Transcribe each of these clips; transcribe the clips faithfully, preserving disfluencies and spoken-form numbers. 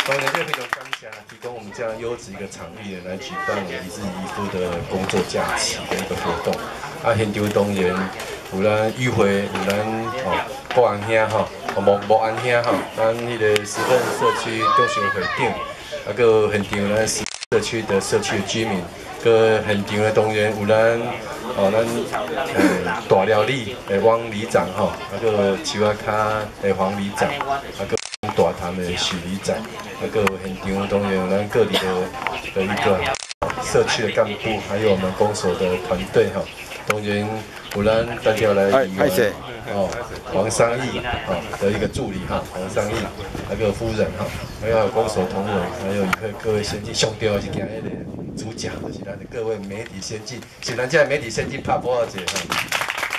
当然，这非常感谢提供我们这样优质一个场域来举办我们一日一夫的工作假期的一个活动。啊，现场当然有咱议会，有咱哦国安兄吼，哦木木安兄吼，咱迄个石份社区中学会长，啊个现场咱社区的社区的居民，个现场的当然有咱哦咱呃大寮里的汪里长吼，啊个树仔卡的黄里长，啊个。 大潭的许里长，那个现场当然有咱各地的的一个社区的干部，还有我们公所的团队哈，当然有咱大家来以为哦王商义哦的一个助理哈，王商义那个夫人哈，还有公所同仁，还有各各位先进，上吊是今日的主角，就是咱的各位媒体先进，是咱这媒体先进拍多少节哈。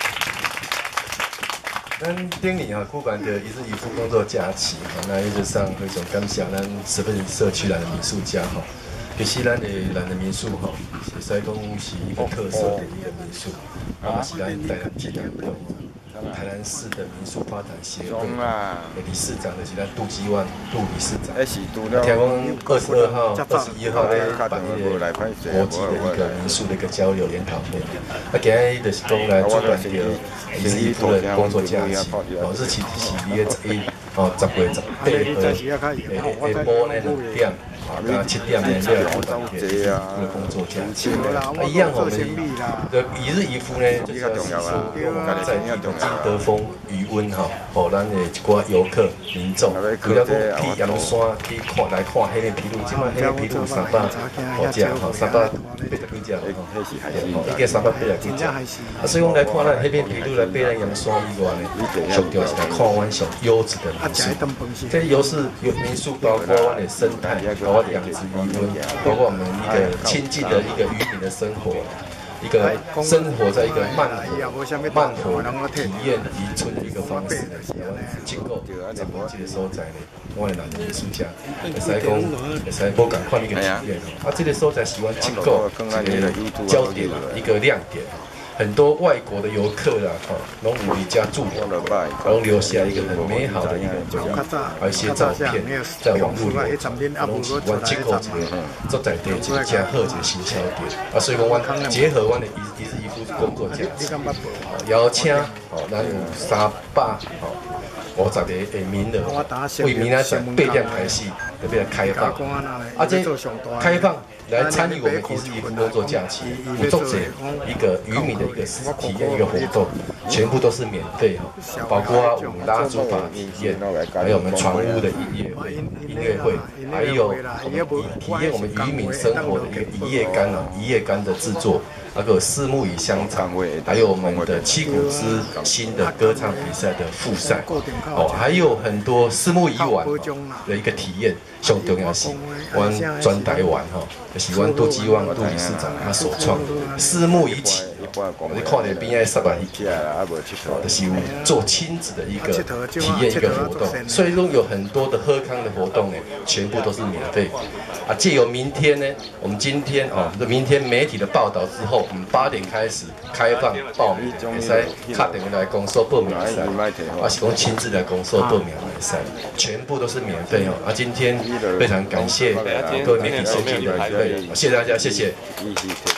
咱顶年哈，举办的一日一夫工作假期哈，那一直上非常感谢咱十份社区来的民宿家哈。其实咱的咱的民宿哈，是使讲是一个特色的一个民宿，啊是咱台南济南的台南市的民宿发展协会的理事长就是咱杜基万杜理事长。听讲二十二号、二十一号咧办一个国际的一个民宿的一个交流研讨会，啊，今日就是讲来主办着一日一夫的工作假期，哦，日期是二月十一，哦，十月十八号，下下晡呢两点。 啊，七点呢，就要举办一个一个工作假期。啊，一样我们的一日一夫呢，就是要说我们在地的金德丰渔温哈，哦，咱的一寡游客民众，除了讲去阳山去看来看黑面琵鹭，即摆黑面琵鹭三百好只吼，三百八十几只吼，哦，一个三百八十几只。啊，所以讲来看咱黑面琵鹭来爬咱阳山以外呢，上重要是来看阮上优质的民宿。这优势有民宿包括阮的生态。 包括养殖渔温，包括我们一个亲近的一个渔民的生活，一个生活在一个慢活、慢活体验渔村的一个方式。结构在国际的所在呢，我的男艺术家，会使讲，会使无共款一个体验。啊，这个所在是阮结构一个焦点，一个亮点。 很多外国的游客啦，哈，拢有离家驻留，拢留下一个很美好的一个回忆，还有一些照片在网络里，拢是阮结构一个做在地一个真好一个行销点。啊，所以讲，阮结合阮的一一日一夫工作假期，邀请哦，咱有三百哦五十个的名额，为明仔载八点开始就变开放，啊，这开放。 来参与我们一日一夫工作假期，有作者一个渔民的一个体验一个活动，全部都是免费哈，包括我们拉竹筏体验，还有我们船屋的音乐会、音乐会，还有我们体验我们渔民生活的一个一夜干啊，一夜干的制作，那个虱目鱼香肠，还有我们的七股之新的歌唱比赛的复赛，哦，还有很多虱目鱼丸的一个体验，上重要是，阮全台湾哈。 是阮杜基旺杜理事长他所创的四目一起，你看到边仔十万一起，就是做亲子的一个体验一个活动，所以说有很多的喝康的活动呢，全部都是免费。啊，借由明天呢，我们今天哦，明天媒体的报道之后，我们八点开始开放报名，会使打电话来公所报名来赛，啊是讲亲自来公所报名来赛，全部都是免费哦。啊，今天非常感谢各位媒体先进的来。 谢谢大家，谢谢。